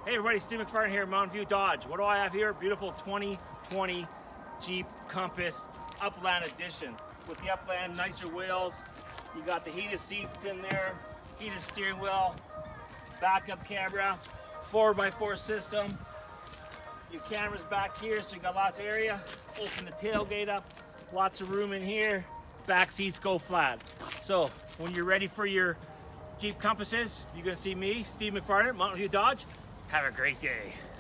Hey everybody, Steve McFarland here, Mountain View Dodge. What do I have here? Beautiful 2020 Jeep Compass Upland Edition. With the Upland, nicer wheels. You got the heated seats in there, heated steering wheel, backup camera, 4x4 system. Your camera's back here, so you got lots of area. Open the tailgate up, lots of room in here. Back seats go flat. So when you're ready for your Jeep Compasses, you're gonna see me, Steve McFarland, Mountain View Dodge. Have a great day.